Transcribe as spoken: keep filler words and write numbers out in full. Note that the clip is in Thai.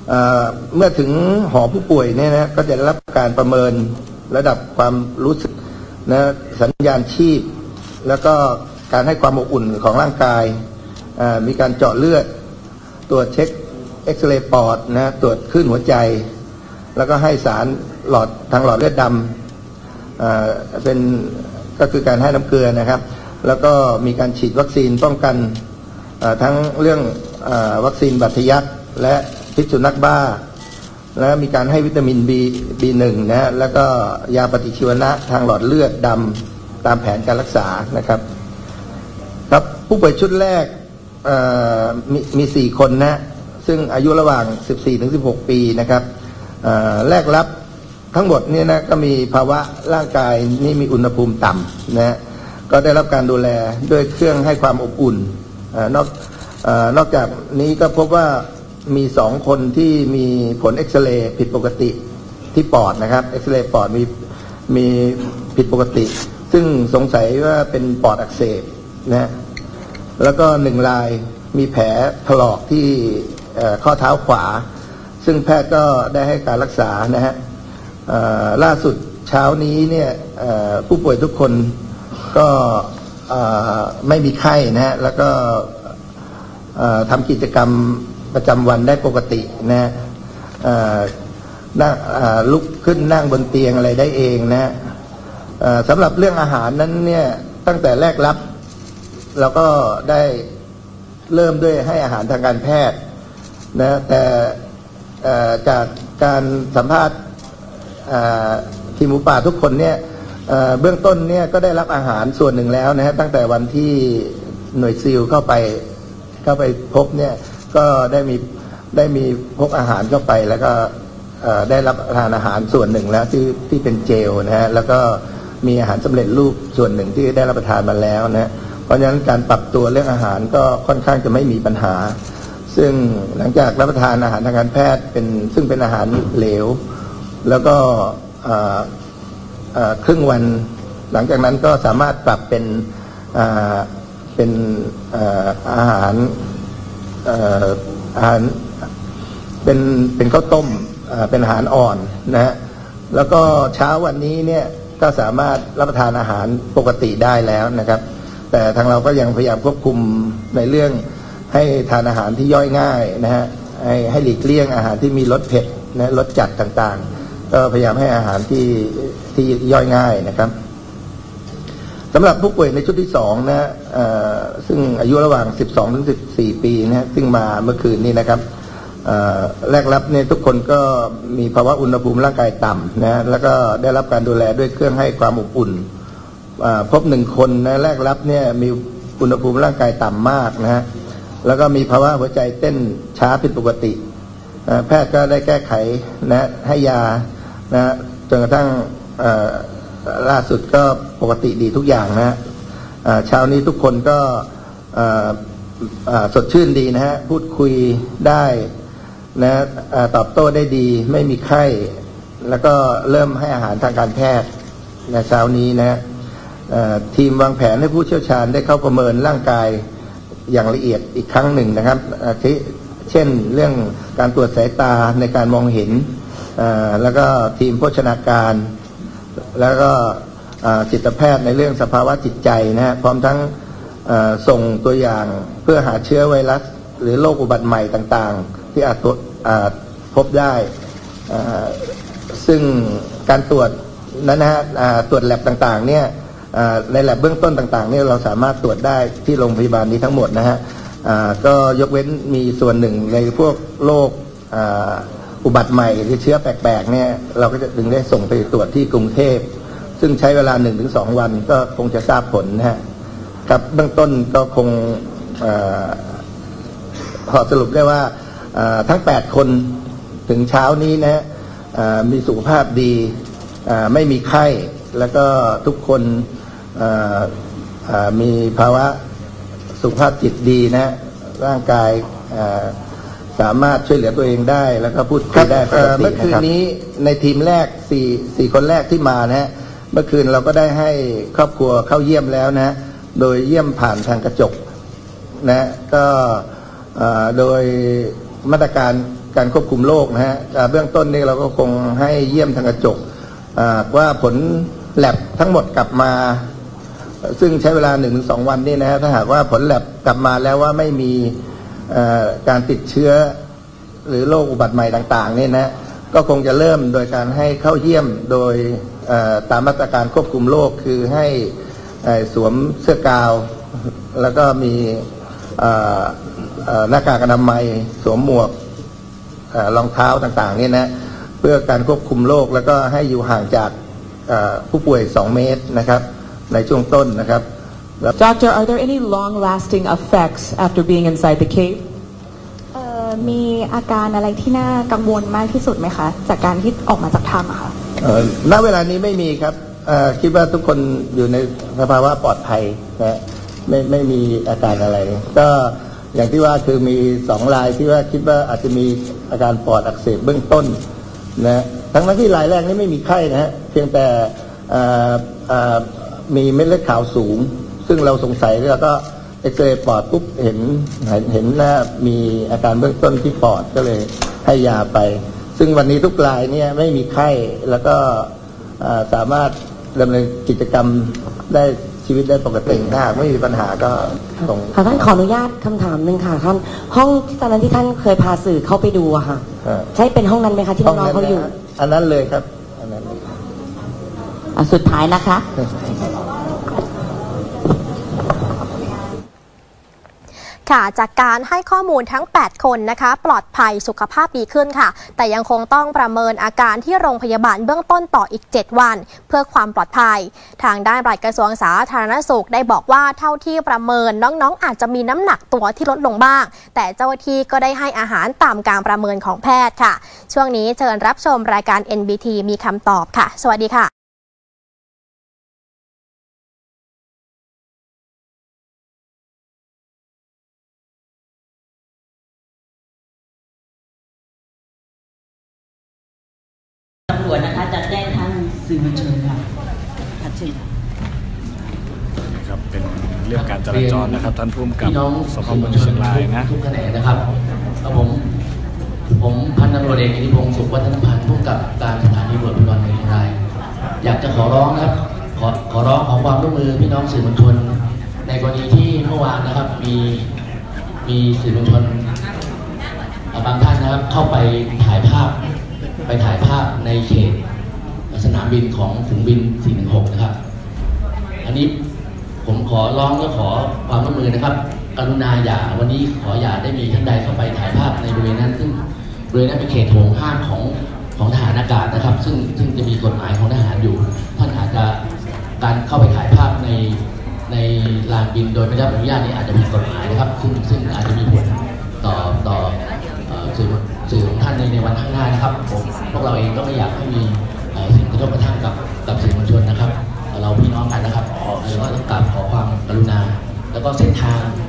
เมื่อถึงหอผู้ป่วยเนี่ยนะก็จะได้รับการประเมินระดับความรู้สึกนะสัญญาณชีพแล้วก็การให้ความอบอุ่นของร่างกายมีการเจาะเลือดตรวจเช็คเอ็กซเรย์ปอดนะตรวจคลื่นหัวใจแล้วก็ให้สารหลอดทางหลอดเลือดดำเป็นก็คือการให้น้ำเกลือนะครับแล้วก็มีการฉีดวัคซีนป้องกันทั้งเรื่องวัคซีนบาดทะยักและพิษสุนัขบ้าและมีการให้วิตามิน B บี หนึ่ง นะฮะแล้วก็ยาปฏิชีวนะทางหลอดเลือดดำตามแผนการรักษานะครับครับผู้ป่วยชุดแรกมีมีสี่คนนะซึ่งอายุระหว่างสิบสี่ถึงสิบหกปีนะครับแรกรับทั้งหมดเนี่ยนะก็มีภาวะร่างกายนี่มีอุณหภูมิต่ำนะก็ได้รับการดูแลด้วยเครื่องให้ความอบอุ่นนอกนอกจากนี้ก็พบว่ามีสองคนที่มีผลเอ็กซเรย์ผิดปกติที่ปอดนะครับเอ็กซเรย์ปอดมีมีผิดปกติซึ่งสงสัยว่าเป็นปอดอักเสบนะแล้วก็หนึ่งรายมีแผลถลอกที่ข้อเท้าขวาซึ่งแพทย์ก็ได้ให้การรักษานะฮะล่าสุดเช้านี้เนี่ยผู้ป่วยทุกคนก็ไม่มีไข้นะฮะแล้วก็ทำกิจกรรมประจำวันได้ปกตินะนั่งลุกขึ้นนั่งบนเตียงอะไรได้เองนะสำหรับเรื่องอาหารนั้นเนี่ยตั้งแต่แรกรับเราก็ได้เริ่มด้วยให้อาหารทางการแพทย์นะแต่จากการสัมภาษณ์ทีมหมูป่าทุกคนเนี่ยเบื้องต้นเนี่ยก็ได้รับอาหารส่วนหนึ่งแล้วนะฮะตั้งแต่วันที่หน่วยซีลเข้าไปเข้าไปพบเนี่ยก็ได้มีได้มีพกอาหารเข้าไปแล้วก็ได้รับทานอาหารส่วนหนึ่งแล้วที่ที่เป็นเจลนะฮะแล้วก็มีอาหารสำเร็จรูปส่วนหนึ่งที่ได้รับประทานมาแล้วนะเพราะฉะนั้นการปรับตัวเรื่องอาหารก็ค่อนข้างจะไม่มีปัญหาซึ่งหลังจากรับประทานอาหารทางการแพทย์เป็นซึ่งเป็นอาหารเหลวแล้วก็ครึ่งวันหลังจากนั้นก็สามารถปรับเป็นเป็นอาหารอาหารเป็นเป็นข้าวต้มเป็นอาหารอ่อนนะฮะแล้วก็เช้าวันนี้เนี่ยก็สามารถรับประทานอาหารปกติได้แล้วนะครับแต่ทางเราก็ยังพยายามควบคุมในเรื่องให้ทานอาหารที่ย่อยง่ายนะฮะให้ให้หลีกเลี่ยงอาหารที่มีรสเผ็ดนะรสจัดต่างๆก็พยายามให้อาหารที่ที่ย่อยง่ายนะครับสำหรับผู้ป่วยในชุดที่สองนะซึ่งอายุระหว่างสิบสองถึงสิบสี่ปีนะซึ่งมาเมื่อคืนนี้นะครับแรกรับเนี่ยทุกคนก็มีภาวะอุณหภูมิร่างกายต่ำนะแล้วก็ได้รับการดูแลด้วยเครื่องให้ความอบอุ่นพบหนึ่งคนนะแรกรับเนี่ยมีอุณหภูมิร่างกายต่ำมากนะฮะแล้วก็มีภาวะหัวใจเต้นช้าผิดปกติแพทย์ก็ได้แก้ไขนะให้ยานะจนกระทั่งล่าสุดก็ปกติดีทุกอย่างนะเช้านี้ทุกคนก็สดชื่นดีนะฮะพูดคุยได้นะตอบโต้ได้ดีไม่มีไข้แล้วก็เริ่มให้อาหารทางการแพทย์ในเช้านี้นะทีมวางแผนให้ผู้เชี่ยวชาญได้เข้าประเมินร่างกายอย่างละเอียดอีกครั้งหนึ่งนะครับเช่นเรื่องการตรวจสายตาในการมองเห็นแล้วก็ทีมโภชนาการแล้วก็จิตแพทย์ในเรื่องสภาวะจิตใจนะฮะพร้อมทั้งส่งตัวอย่างเพื่อหาเชื้อไวรัสหรือโรคอุบัติใหม่ต่างๆที่อาจพบได้ซึ่งการตรวจนั้นนะฮะตรวจแลบต่างๆเนี่ยในแลบเบื้องต้นต่างๆเนี่ยเราสามารถตรวจได้ที่โรงพยาบาลนี้ทั้งหมดนะฮะก็ยกเว้นมีส่วนหนึ่งในพวกโรคอุบัติใหม่หรือเชื้อแปลกๆเนี่ยเราก็จะถึงได้ส่งไปตรวจที่กรุงเทพซึ่งใช้เวลา หนึ่งถึงสอง วันก็คงจะทราบผลนะฮะครับเบื้องต้นก็คงพอสรุปได้ว่าทั้งแปดคนถึงเช้านี้นะมีสุขภาพดีไม่มีไข้แล้วก็ทุกคนมีภาวะสุขภาพจิตดีนะร่างกายสามารถช่วยเหลือตัวเองได้แล้วก็พูดคุยได้ปกติเมื่อคืนนี้ในทีมแรกสี่สี่คนแรกที่มานะฮะเมื่อคืนเราก็ได้ให้ครอบครัวเข้าเยี่ยมแล้วนะโดยเยี่ยมผ่านทางกระจกนะก็โดยมาตรการการควบคุมโรคนะฮะเบื้องต้นนี่เราก็คงให้เยี่ยมทางกระจกว่าผลแลบทั้งหมดกลับมาซึ่งใช้เวลา หนึ่งถึงสอง วันนี่นะฮะถ้าหากว่าผลแลบกลับมาแล้วว่าไม่มีการติดเชื้อหรือโรคอุบัติใหม่ต่างๆนี่นะก็คงจะเริ่มโดยการให้เข้าเยี่ยมโดยตามมาตรการควบคุมโรคคือให้สวมเสื้อกาวแล้วก็มีหน้ากากอนามัยสวมหมวกรองเท้าต่างๆนี่นะเพื่อการควบคุมโรคแล้วก็ให้อยู่ห่างจากผู้ป่วยสองเมตรนะครับในช่วงต้นนะครับ Doctor, are there any long-lasting effects after being inside the cave? มีอาการอะไรที่น่ากังวลมากที่สุดไหมคะจากการที่ออกมาจากถ้ำอะคะณเวลานี้ไม่มีครับคิดว่าทุกคนอยู่ในสภาวะปลอดภัยนะไม่ไม่มีอาการอะไรก็อย่างที่ว่าคือมีสองรายที่ว่าคิดว่าอาจจะมีอาการปอดอักเสบเบื้องต้นนะทั้งนั้นที่รายแรกนี่ไม่มีไข้นะฮะเพียงแต่มีเม็ดเลือดขาวสูงซึ่งเราสงสัยแล้วก็เอ็กซเรย์ปอดปุ๊บเห็นเห็นว่ามีอาการเบื้องต้นที่ปอดก็เลยให้ยาไปซึ่งวันนี้ทุกรายเนี่ยไม่มีไข้แล้วก็สามารถดำเนินกิจกรรมได้ชีวิตได้ปกติถ้าไม่มีปัญหาก็ตรงค่ะท่านขออนุญาตคำถามหนึ่งค่ะท่านห้องที่ตอนนั้นที่ท่านเคยพาสื่อเข้าไปดูอะค่ะใช่เป็นห้องนั้นไหมคะที่น้องๆเขาอยู่อันนั้นเลยครับอันนั้นสุดท้ายนะคะค่ะจากการให้ข้อมูลทั้งแปดคนนะคะปลอดภัยสุขภาพดีขึ้นค่ะแต่ยังคงต้องประเมินอาการที่โรงพยาบาลเบื้องต้นต่ออีกเจ็ดวันเพื่อความปลอดภัยทางด้านปลัดกระทรวงสาธารณสุขได้บอกว่าเท่าที่ประเมินน้องๆ อาจจะมีน้ำหนักตัวที่ลดลงบ้างแต่เจ้าหน้าที่ก็ได้ให้อาหารตามการประเมินของแพทย์ค่ะช่วงนี้เชิญรับชมรายการ เอ็น บี ที มีคำตอบค่ะสวัสดีค่ะตำรวจนะคะจะแจ้งท่านสื่อมวลชนค่ะทัดเชิญครับเป็นเรื่องการจราจรนะครับท่านผู้กำกับสพเมืองเชียงรายนะทุกแขนงนะครับแล้วผมผมพันตำรวจเอกกิติพงศ์สุขวัฒนพันธ์ผู้กำกับการสถานีตำรวจภูธรเมืองเชียงรายอยากจะขอร้องนะครับขอขอร้องขอความร่วมมือพี่น้องสื่อมวลชนในกรณีที่เมื่อวานนะครับมีมีสื่อมวลชนบางท่านนะครับเข้าไปถ่ายภาพไปถ่ายภาพในเขตสนามบินของฝูงบินสี่หนึ่งหกนะครับอันนี้ผมขอร้องและขอความร่วมมือนะครับกรุณาอย่าวันนี้ขออย่าได้มีท่านใดเข้าไปถ่ายภาพในบริเวณนั้นซึ่งบริเวณนั้นเป็นเขตโถงห้ามของของทหารอากาศนะครับซึ่งซึ่งจะมีกฎหมายของทหารอยู่ท่านอาจจะการเข้าไปถ่ายภาพในในลานบินโดยไม่ได้รับอนุญาตนี้อาจจะผิดกฎหมายนะครับซึ่งซึ่งอาจจะมีผลต่อต่อสื่อสื่อของท่านในในวันข้างหน้านะครับผมพวกเราเองก็ไม่อยากให้มีสิ่งกระทบกระทั่งกับกับสื่อมวลชนนะครับเราพี่น้องกันนะครับเราก็ต้องกราบขอความกรุณาแล้วก็เส้นทาง